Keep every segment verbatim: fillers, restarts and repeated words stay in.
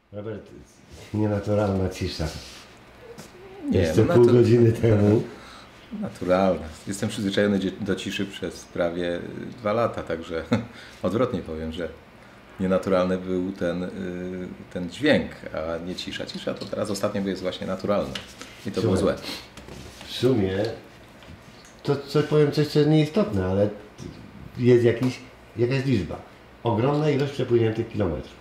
Robert, nienaturalna cisza. Nie, Jeszcze no pół natu- godziny temu. Naturalne. Jestem przyzwyczajony dzie- do ciszy przez prawie dwa lata, także odwrotnie powiem, że nienaturalny był ten, y, ten dźwięk, a nie cisza. Cisza to teraz ostatnio jest właśnie naturalna i to było Słuchaj, złe. W sumie to co powiem coś, co jest nieistotne, ale jest jakiś, jakaś liczba. Ogromna ilość przepłyniętych kilometrów.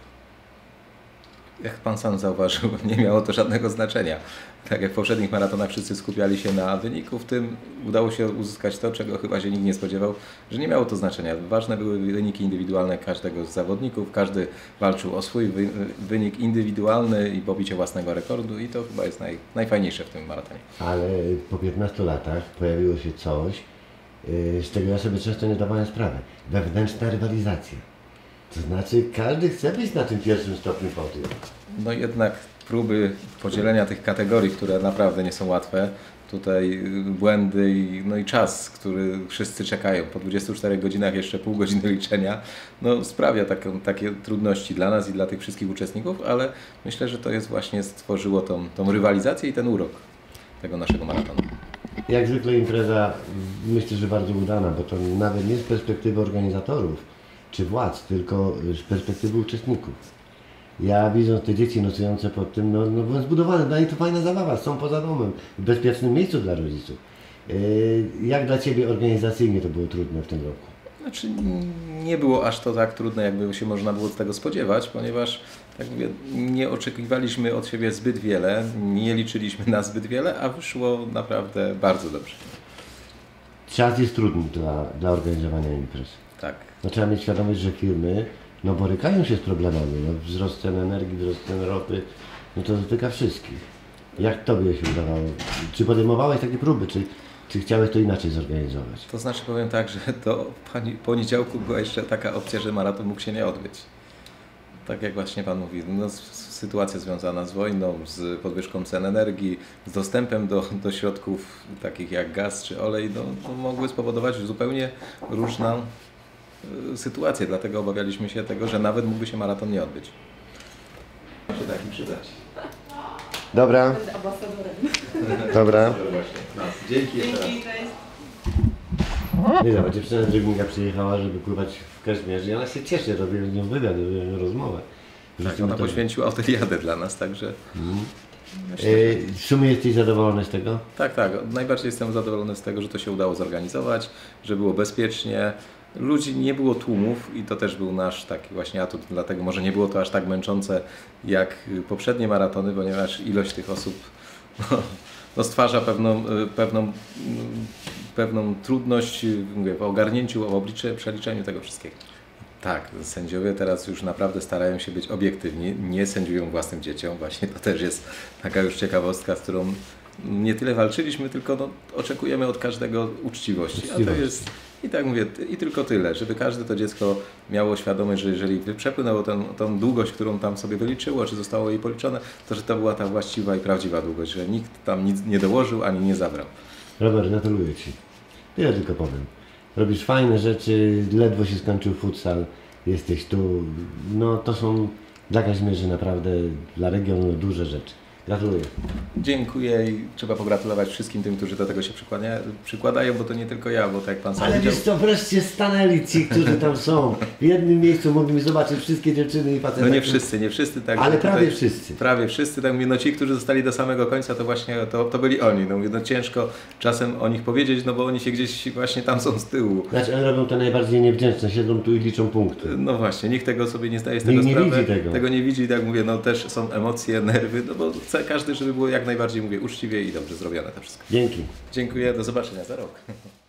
Jak Pan sam zauważył, nie miało to żadnego znaczenia. Tak jak w poprzednich maratonach wszyscy skupiali się na wyniku, w tym udało się uzyskać to, czego chyba się nikt nie spodziewał, że nie miało to znaczenia. Ważne były wyniki indywidualne każdego z zawodników, każdy walczył o swój wy, wynik indywidualny i pobicie własnego rekordu i to chyba jest naj, najfajniejsze w tym maratonie. Ale po piętnastu latach pojawiło się coś, yy, z czego ja sobie często nie dawałem sprawy. Wewnętrzna rywalizacja. To znaczy każdy chce być na tym pierwszym stopniu podium. No jednak próby podzielenia tych kategorii, które naprawdę nie są łatwe, tutaj błędy i, no i czas, który wszyscy czekają, po dwudziestu czterech godzinach jeszcze pół godziny liczenia, no sprawia taką, takie trudności dla nas i dla tych wszystkich uczestników, ale myślę, że to jest właśnie stworzyło tą, tą rywalizację i ten urok tego naszego maratonu. Jak zwykle impreza, myślę, że bardzo udana, bo to nawet nie z perspektywy organizatorów czy władz, tylko z perspektywy uczestników. Ja widząc te dzieci nocujące pod tym, no, no byłem zbudowany, dla nich to fajna zabawa, są poza domem, w bezpiecznym miejscu dla rodziców. Yy, jak dla Ciebie organizacyjnie to było trudne w tym roku? Znaczy nie było aż to tak trudne, jakby się można było z tego spodziewać, ponieważ tak mówię, nie oczekiwaliśmy od siebie zbyt wiele, nie liczyliśmy na zbyt wiele, a wyszło naprawdę bardzo dobrze. Czas jest trudny dla, dla organizowania imprez. Tak. No, trzeba mieć świadomość, że firmy no, borykają się z problemami. No, wzrost cen energii, wzrost cen ropy, no to dotyka wszystkich. Jak Tobie się udawało? Czy podejmowałeś takie próby, czy, czy chciałeś to inaczej zorganizować? To znaczy powiem tak, że do poniedziałku była jeszcze taka opcja, że maraton mógł się nie odbyć. Tak jak właśnie Pan mówi, no, sytuacja związana z wojną, z podwyżką cen energii, z dostępem do, do środków takich jak gaz czy olej, no, no, mogły spowodować zupełnie różną y, sytuację. Dlatego obawialiśmy się tego, że nawet mógłby się maraton nie odbyć. Może takim przydać. Dobra. Będę ambasadorem. Dobra. Dzięki. Dzięki, cześć. Nie dobra, dziewczyna z Rybnika przyjechała, żeby pływać w Kaszmierze i ona się cieszy, robię z nią wywiad, robię z nią rozmowę. Tak, ona poświęciła autoliadę dla nas, także... Mhm. Myślę, Yy, w sumie jesteś zadowolony z tego? Tak, tak. Najbardziej jestem zadowolony z tego, że to się udało zorganizować, że było bezpiecznie. Ludzi nie było tłumów i to też był nasz taki właśnie atut, dlatego może nie było to aż tak męczące jak poprzednie maratony, ponieważ ilość tych osób no, no stwarza pewną, pewną, pewną trudność mówię, w ogarnięciu, w oblicze, przeliczeniu tego wszystkiego. Tak, sędziowie teraz już naprawdę starają się być obiektywni, nie sędziują własnym dzieciom. Właśnie to też jest taka już ciekawostka, z którą nie tyle walczyliśmy, tylko no, oczekujemy od każdego uczciwości. A to Uczciwość. jest, i tak mówię, i tylko tyle, żeby każde to dziecko miało świadomość, że jeżeli przepłynęło tę, tą długość, którą tam sobie wyliczyło, czy zostało jej policzone, to że to była ta właściwa i prawdziwa długość, że nikt tam nic nie dołożył, ani nie zabrał. Robert, gratuluję Ci. Tyle tylko powiem. Robisz fajne rzeczy, ledwo się skończył futsal, jesteś tu. No to są dla Kazimierzy naprawdę, dla regionu duże rzeczy. Gratuluję. Dziękuję i trzeba pogratulować wszystkim tym, którzy do tego się przykładają, przykładają, bo to nie tylko ja, bo tak jak Pan sam Ale widział... wiesz co, wreszcie stanęli ci, którzy tam są. W jednym miejscu mogli zobaczyć wszystkie dziewczyny i facety. No nie wszyscy, nie wszyscy. Tak, Ale że prawie tutaj- wszyscy. Prawie wszyscy, tak mówię, no ci, którzy zostali do samego końca, to właśnie to, to byli oni. No mówię, no ciężko czasem o nich powiedzieć, no bo oni się gdzieś właśnie tam są z tyłu. Znaczy, oni robią to najbardziej niewdzięczne, siedzą tu i liczą punkty. No właśnie, nikt tego sobie nie zdaje z tego Nikt nie sprawy. widzi tego. Tego nie widzi, tak mówię, no też są emocje, nerwy, no bo chce każdy, żeby było jak najbardziej, mówię, uczciwie i dobrze zrobione to wszystko. Dzięki. Dziękuję, do zobaczenia za rok.